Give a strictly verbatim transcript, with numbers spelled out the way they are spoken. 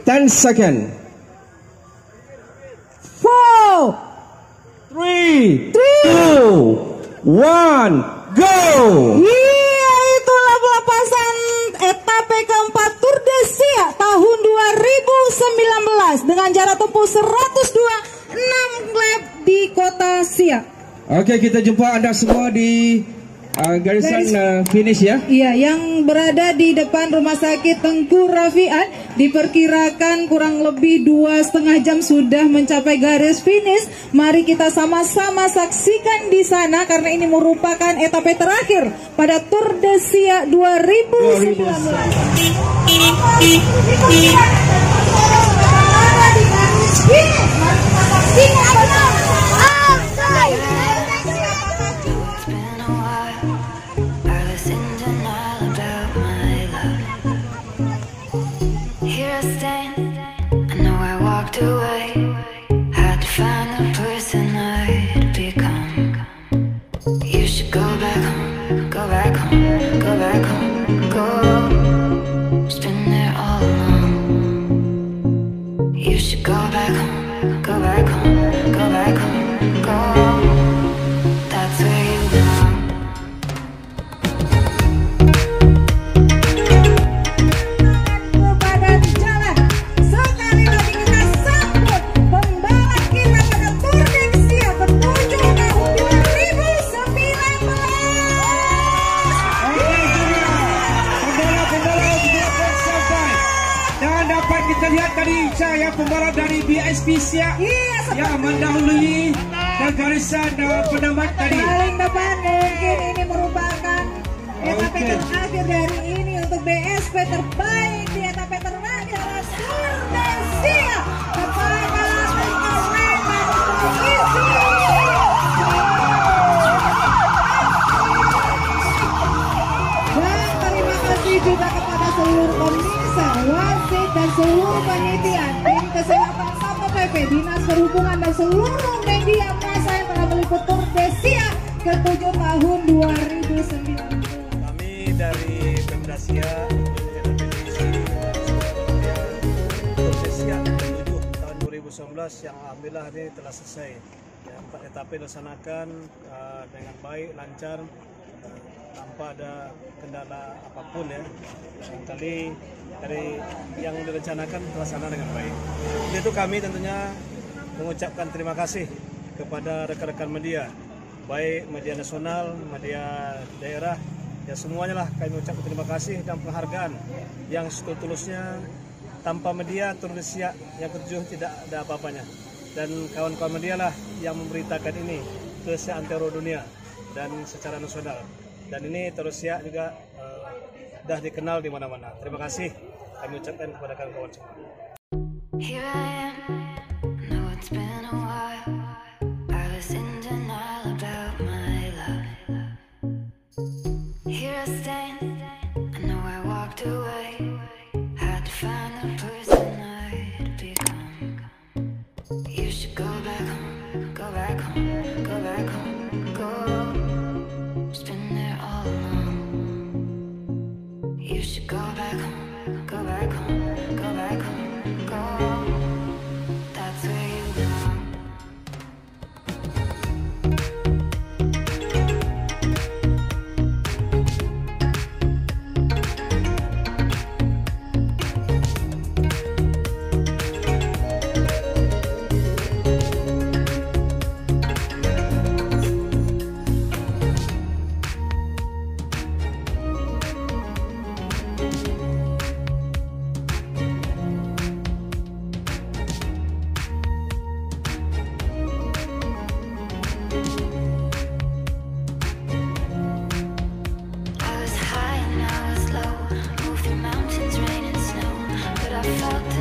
ten seconds. Four, Three, two, one, go! iya itulah pelepasan etape keempat Tour de Siak tahun dua ribu sembilan belas dengan jarak tempuh seratus dua koma enam lap di kota Siak. Oke, kita jumpa Anda semua di uh, garisan uh, finish ya. Iya, yang berada di depan Rumah Sakit Tengku Rafiat diperkirakan kurang lebih dua setengah jam sudah mencapai garis finish. Mari kita sama-sama saksikan di sana karena ini merupakan etape terakhir pada Tour de Siak dua ribu sembilan belas. Away, had to find the person I'd become. You should go back home, go back home, go back home, go. It's been there all along. You should go back home, go back home, go back home, go. That's where you belong. Kita lihat tadi saya pembalap dari B S P Siak yang mendahului ke garisan uh, penemat tadi. Paling depan mungkin ini merupakan etape Okay. terakhir dari ini untuk B S P terbaik di etape terakhir adalah Tour de Siak kepada dan terima kasih juga kepada seluruh pemirsa, wasit dan seluruh panitia, tim kesehatan Satpol P P, Dinas Perhubungan dan seluruh media massa yang telah meliput Tour de Siak ketujuh tahun dua ribu sembilan belas. Kami dari Pemda Siak Tour de Siak ketujuh tahun dua ribu sembilan belas yang alhamdulillah ini telah selesai. Ya, empat etape dilaksanakan uh, dengan baik, lancar, uh, tanpa ada kendala apapun ya. Kali dari yang direncanakan terlaksana dengan baik. Untuk itu kami tentunya mengucapkan terima kasih kepada rekan-rekan media, baik media nasional, media daerah, ya semuanya lah kami ucapkan terima kasih dan penghargaan yang setulusnya. Tanpa media Tour de Siak yang ketujuh tidak ada apa-apanya. Dan kawan-kawan media lah yang memberitakan ini ke seantero dunia dan secara nasional. Dan ini Tour de Siak juga uh, sudah dikenal di mana-mana. Terima kasih kami ucapkan kepada kawan-kawan semua. Here I am, know it's been a while. I was in denial about my love. Here I stand, I know I walked away. Had to find the person I'd become. You should go back home, go back home, go back home, go. It's been there all along. You should go back home, go back home, go back home, go. That's where you belong. I was high and I was low, moved through mountains, rain and snow, but I felt